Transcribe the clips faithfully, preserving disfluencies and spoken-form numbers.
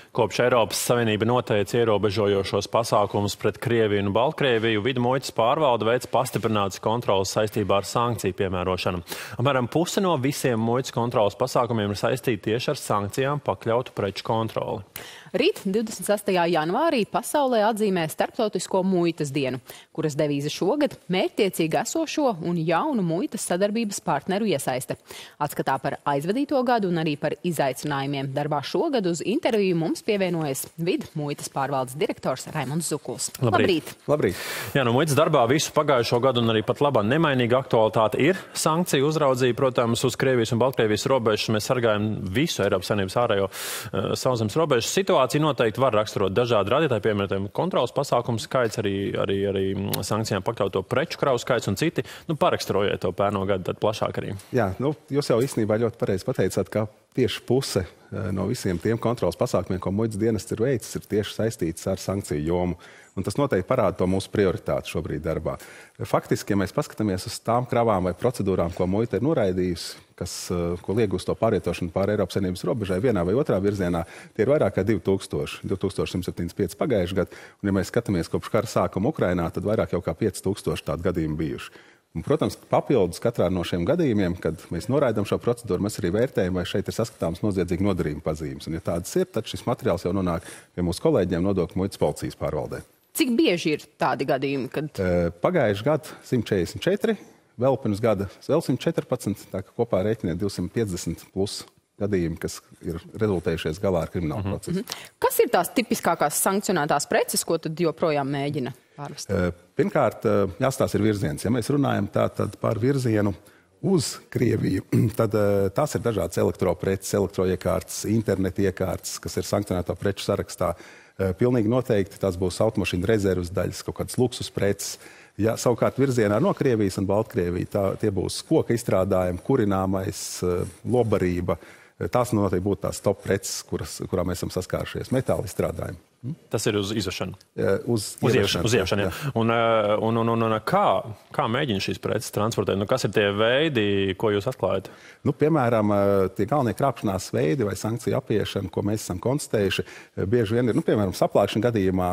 Kopš Eiropas Savienība noteica ierobežojošos pasākumus pret Krieviju un Baltkrieviju, vidu muitas pārvalde veic pastiprinātas kontrolas saistībā ar sankciju piemērošanu. Apmēram puse no visiem muitas kontrolas pasākumiem ir saistīti tieši ar sankcijām pakļautu preču kontroli. Rīt, divdesmit sestajā janvārī, pasaulē atzīmē Starptautisko muitas dienu, kuras devīze šogad – mērķtiecīgi esošo un jaunu muitas sadarbības partneru iesaiste. Atskatā par aizvadīto gadu un arī par izaicinājumiem darbā šogad uz interviju mums pievienojas vidu muitas pārvaldes direktors Raimonds Zukuls. Labrīt! Labrīt! Jā, no muitas darbā visu pagājušo gadu un arī pat labā nemainīga aktualitāte ir sankciju uzraudzība. Protams, uz Krievijas un Baltkrievijas robežas mēs sargājam visu Eiropas Savienības ārējo uh, sauszemes robežu situāciju. Situācija noteikti var raksturot dažādi radītāji, piemēram, kontrolas pasākumu skaits, arī, arī, arī sankcijām pakļauto preču kravu skaits un citi. Nu, paraksturojiet to pērno gadu tad plašāk arī. Jā, nu, jūs jau īstenībā ļoti pareizi pateicāt, ka tieši puse no visiem tiem kontrolas pasākumiem, ko muitas dienests ir veicis, ir tieši saistīts ar sankciju jomu. Un tas noteikti parāda to mūsu prioritāti šobrīd darbā. Faktiski, ja mēs paskatāmies uz tām kravām vai procedūrām, ko muita ir noraidījusi, kas, ko liek uz to pārvietošanu pāri Eiropas Savienības robežai vienā vai otrā virzienā, tie ir vairāk kā divi tūkstoši, divi tūkstoši simts septiņdesmit pieci pagājuši gadu. Un, ja mēs skatāmies kopš kara sākuma Ukrainā, tad vairāk jau kā pieci tūkstoši tādu gadījumu bijuši. Un, protams, papildus katrā no šiem gadījumiem, kad mēs noraidām šo procedūru, mēs arī vērtējam, vai šeit ir saskatāms noziedzīgi nodarījuma pazīmes. Un, ja tādas ir, tad šis materiāls jau nonāk pie mūsu kolēģiem Nodokļu muitas policijas pārvaldē. Cik bieži ir tādi gadījumi? Kad... Pagājuši gadu simt četrdesmit četri, vēl pirms gada vēl simt četrpadsmit, tā kā kopā rēķiniet divsimt piecdesmit plus gadījumi, kas ir rezultējušies galā ar kriminālu procesu. Mm-hmm. Kas ir tās tipiskākās sankcionētās preces, ko tad joprojām mēģina pārvest? Pirmkārt, jāstāsta ir virziens. Ja mēs runājam tā, tad par virzienu uz Krieviju, tad tās ir dažādas elektropreces, elektroiekārtas, internetiekārtas, kas ir sankcionēto preču sarakstā. Pilnīgi noteikti tās būs automašīnu rezervas daļas, kaut kādas luksus preces. Ja savukārt virzienā no Krievijas un Baltkrieviju tā, tie būs koka izstrādājumi, kurināmais, lobarība. Tās noteikti būtu tās top preces, kuras, kurā mēs esam saskārušies. Metāla izstrādājumi. Tas ir uz izvešanu? Uz uz ieviešanu, uz ieviešanu, jā. jā. Un, un, un, un, un kā, kā mēģina šīs preces transportēt? Nu, kas ir tie veidi, ko jūs atklājat? Nu, piemēram, tie galvenie krāpšanās veidi vai sankciju apiešana, ko mēs esam konstatējuši, bieži vien ir, nu, piemēram, saplākšana gadījumā,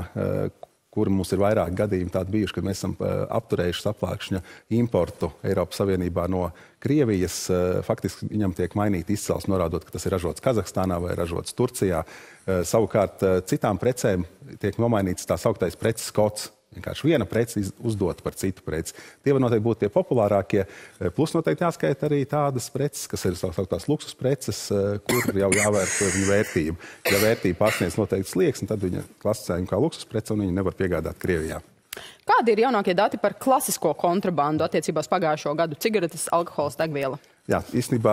kur mums ir vairāk gadījumi tādi bijuši, kad mēs esam apturējuši saplākšņa importu Eiropas Savienībā no Krievijas. Faktiski viņam tiek mainīta izcelsme, norādot, ka tas ir ražots Kazahstānā vai ražots Turcijā. Savukārt citām precēm tiek nomainīts tā sauktais preces kods. Vienkārši viena prece uzdot par citu preci. Tie var noteikti būt tie populārākie. Plus noteikti jāskaita arī tādas preces, kas ir sauktās luksus preces, kur jau jāvērtē viņu vērtību. Ja vērtība pārsniedz noteikti slieksni, tad viņa klasificējama kā luksus prece un viņa nevar piegādāt Krievijā. Kādi ir jaunākie dati par klasisko kontrabandu attiecībās pagājušo gadu? Cigaretes, alkohols, degviela? Jā, īstenībā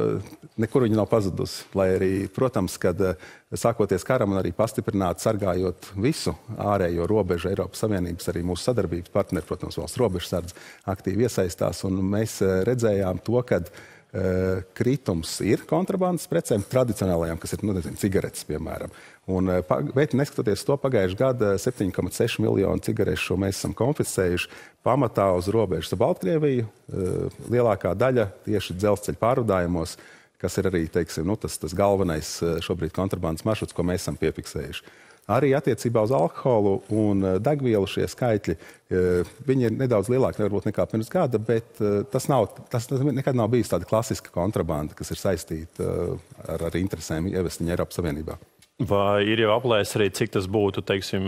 nekur viņa nav pazudusi. Lai arī, protams, kad sākoties karam un arī pastiprināt, sargājot visu ārējo robežu Eiropas Savienības, arī mūsu sadarbības partneri, protams, valsts robežsardze aktīvi iesaistās. Un mēs redzējām to, kad uh, kritums ir kontrabandas precēm, tradicionālajām, kas ir, nu, nezinu, cigaretes, piemēram. Un, bet neskatoties to, pagājuši gada septiņi komats seši miljonu cigarešu mēs esam konfiscējuši pamatā uz robežas ar Baltkrieviju. Lielākā daļa tieši dzelzceļa pārvadājumos, kas ir arī, teiksim, nu, tas, tas galvenais šobrīd kontrabandas maršruts, ko mēs esam piefiksējuši. Arī attiecībā uz alkoholu un degvielu šie skaitļi, viņi ir nedaudz lielāki varbūt nekā pirms gada, bet tas, nav, tas nekad nav bijis tāda klasiska kontrabanda, kas ir saistīta ar, ar interesēm ievest viņu Eiropas Savienībā. Vai ir jau aplēsts arī, cik tas būtu, teiksim,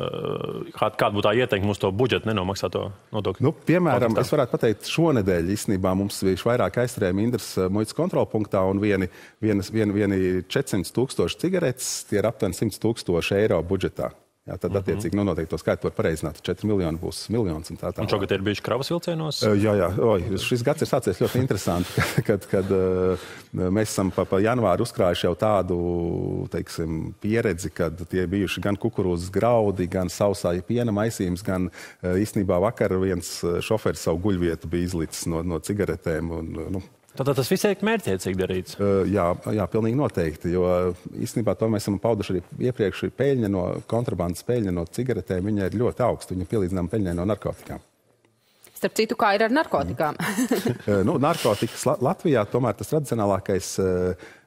kāda būtu tā ieteikuma uz to budžetu nenomaksāto nodokļu? Nu, piemēram, es varētu pateikt, šonedēļ īstenībā mums bija vairāk aizturējumi Indras muitas kontrolpunktā un vieni, vienas, vieni, vieni četrsimt tūkstoši cigaretes, tie ir aptuveni simt tūkstoši eiro budžetā. Jā, tad, attiecīgi, nu, noteikti to skaitu var pareizināt. četri miljoni būs miljons un tā tā. Un šogad ir bijuši kravas vilcienos? Jā, jā. Oi, šis gads ir sācies ļoti interesanti, kad, kad uh, mēs esam pa, pa janvāru uzkrājuši jau tādu, teiksim, pieredzi, kad tie bijuši gan kukurūzas graudi, gan sausāja piena maisījums, gan uh, īstenībā vakar viens šoferis savu guļvietu bija izlicis no, no cigaretēm. Un, nu, Tātad tas viss ir mērķiecīgi darīts? Uh, jā, jā, pilnīgi noteikti, jo īstenībā to mēs esam pauduši arī iepriekš, peļņa no kontrabandas, peļņa no cigaretēm, viņa ir ļoti augsta, viņa pielīdzinām peļņai no narkotikām. Starp citu, kā ir ar narkotikām? nu, narkotikas Latvijā tomēr tas tradicionālākais uh,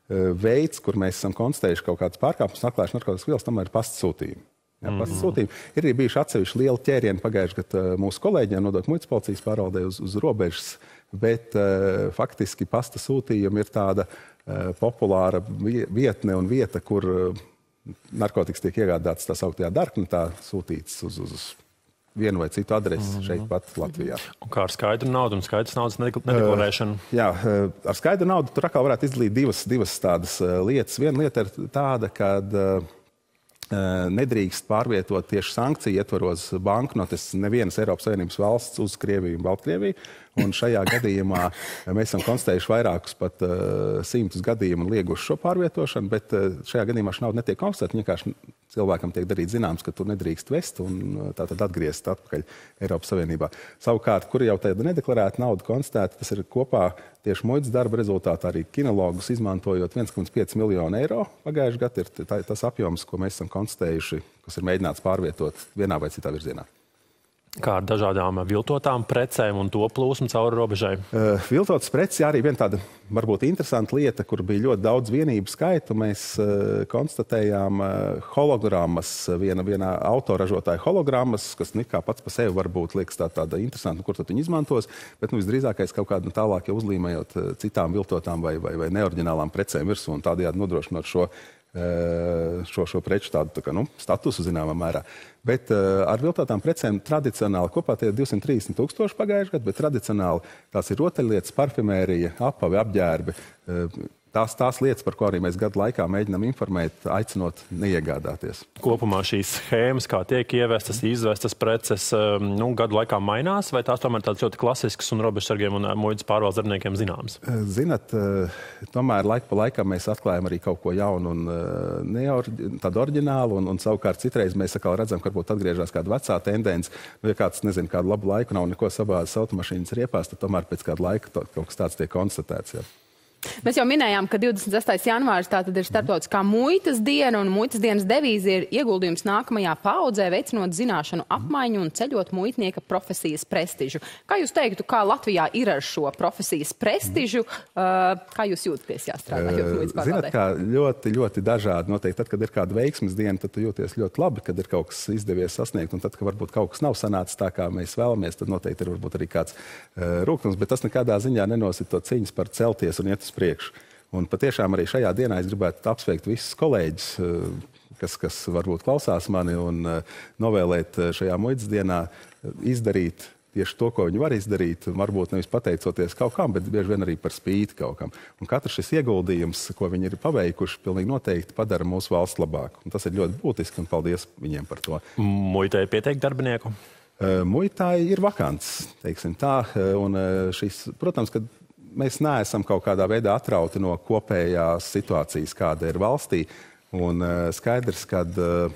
veids, kur mēs esam konstatējuši kaut kādas pārkāpumus, atklājuši narkotikas vielas, tomēr ir pasta sūtījumi. Jā, pasta sūtījumi. Ir arī bijuši atsevišķi lieli ķērieni pagājuši, kad mūsu kolēģiem nodokļu muitas policijas pārvaldē uz, uz robežas, bet uh, faktiski pasta sūtījumi ir tāda uh, populāra vietne un vieta, kur uh, narkotikas tiek iegādātas tā sauktajā darknetā, sūtītas uz, uz vienu vai citu adresi mm-hmm. šeit pat Latvijā. Un kā ar skaidru naudu un skaidrs naudas nedeklarēšanu? Uh, jā, uh, ar skaidru naudu tur atkal varētu izdalīt divas, divas tādas uh, lietas. Viena lieta ir tāda, kad uh, nedrīkst pārvietot tieši sankciju ietvaros banknotes nevienas Eiropas Savienības valsts uz Krieviju un Baltkrieviju. Un šajā gadījumā mēs esam konstatējuši vairākus pat uh, simtus gadījumu un lieguši šo pārvietošanu, bet uh, šajā gadījumā šī nauda netiek konstatēta. Vienkārši cilvēkam tiek darīt zināms, ka tur nedrīkst vest un uh, tātad atgriezt atpakaļ Eiropas Savienībā. Savukārt, kur jau tāda nedeklarēta nauda konstatēta, tas ir kopā tieši muitas darba rezultātā arī kinologus izmantojot viens komats pieci miljonu eiro. Pagājuši gadu ir tā, tas apjoms, ko mēs esam konstatējuši, kas ir mēģināts pārvietot vienā vai citā virzienā. Kā ar dažādām viltotām precēm un to plūsmu cauri robežai? Uh, viltotas preces, jā, arī viena tāda varbūt interesanta lieta, kur bija ļoti daudz vienību skaitu. Mēs uh, konstatējām uh, hologrammas, viena, viena autoražotāja hologrammas, kas nu, kā pats pa sevi varbūt liekas tā, tāda interesanta, kur tad viņi izmantos, bet nu, visdrīzākais kaut kādu tālāk jau uzlīmējot uh, citām viltotām vai, vai, vai neoriģinālām precēm virsū un tādējādi nodrošinot šo Šo, šo preču tādu tā kā, nu, statusu zināmā mērā. Bet uh, ar viltotām precēm tradicionāli kopā tie ir divsimt trīsdesmit tūkstoši pagājuši gadu, bet tradicionāli tās ir rotaļlietas, parfimērija, apavi, apģērbi. Uh, Tās, tās lietas, par ko arī mēs gadu laikā mēģinām informēt, aicinot neiegādāties. Kopumā šīs schēmas, kā tiek ievestas, izvestas preces, nu, gadu laikā mainās, vai tās tomēr tādas ļoti klasiskas un robežsargiem un muitas pārvaldes darbiniekiem zināmas? Zinat, tomēr laiku pa laikam mēs atklājam arī kaut ko jaunu un neor, tādu oriģinālu, un, un savukārt citreiz mēs atkal redzam, ka varbūt atgriežās kāda vecā tendence. Nu, ja kāds, nezinu, kādu labu laiku nav neko sabāzes automašīnas riepās, tad tomēr pēc kāda laika to, kaut kas tāds tiek konstatēts. Jā. Mēs jau minējām, ka divdesmit sestais janvārs tātad ir starptautiskā muitas diena, un muitas dienas devīze ir ieguldījums nākamajā paaudzē, veicinot zināšanu apmaiņu un ceļot muitnieka profesijas prestižu. Kā jūs teiktu, kā Latvijā ir ar šo profesijas prestižu? Uh, kā jūs jūtaties jāstrādājot muitas pārvaldē? Zināt, kā ļoti, ļoti dažādi. Noteikti tad, kad ir kāda veiksmes diena, tad tu jūties ļoti labi, kad ir kaut kas izdevies sasniegt, un tad, ka varbūt kaut kas nav sanācis tā, kā mēs vēlamies, tad noteikti ir varbūt arī kāds uh, rūkums, bet tas nekādā ziņā nenosit to cīņas par celties un iet uz priekšu. Un patiešām arī šajā dienā es gribētu apsveikt visus kolēģus, kas, kas varbūt klausās mani, un novēlēt šajā muitas dienā izdarīt tieši to, ko viņi var izdarīt, varbūt nevis pateicoties kaut kam, bet bieži vien arī par spīti kaut kam. Un katrs šis ieguldījums, ko viņi ir paveikuši, pilnīgi noteikti padara mūsu valsts labāku. Un tas ir ļoti būtiski, un paldies viņiem par to. Muitai pieteikt darbinieku? Muitai ir vakants, teiksim tā, un šis, protams, kad mēs neesam kaut kādā veidā atrauti no kopējās situācijas, kāda ir valstī. Un uh, skaidrs, ka uh,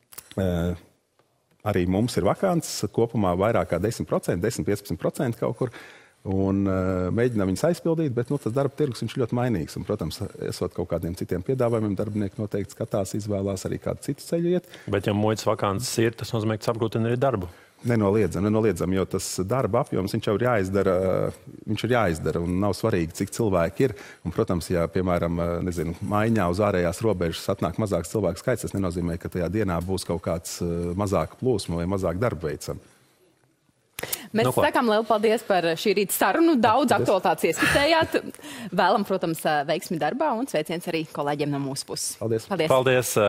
uh, arī mums ir vakants kopumā vairāk kā desmit procenti, desmit līdz piecpadsmit procenti kaut kur. Un uh, mēģinām viņus aizpildīt, bet nu, tas darba tirgus viņš ļoti mainīgs. Un, protams, esot kaut kādiem citiem piedāvājumiem, darbinieki noteikti skatās, izvēlās arī kādu citu ceļu iet. Bet ja muitas vakants ir, tas nozīmē, ka apgrūtina arī darbu. Nenoliedzam, nenoliedzam, jo tas darba apjoms, viņš jau ir jāizdara, viņš ir jāizdara, un nav svarīgi, cik cilvēki ir. Un, protams, ja, piemēram, nezinu, maiņā uz ārējās robežas atnāk mazāks cilvēku skaits, tas nenozīmē, ka tajā dienā būs kaut kāds mazāka plūsma vai mazāk darba veicam. Mēs no, sakām lielu paldies par šī rīta sarunu. Daudz aktualitātes ieskicējāt. Vēlam, protams, veiksmi darbā un sveiciens arī kolēģiem no mūsu puses. Paldies. Paldies. Paldies.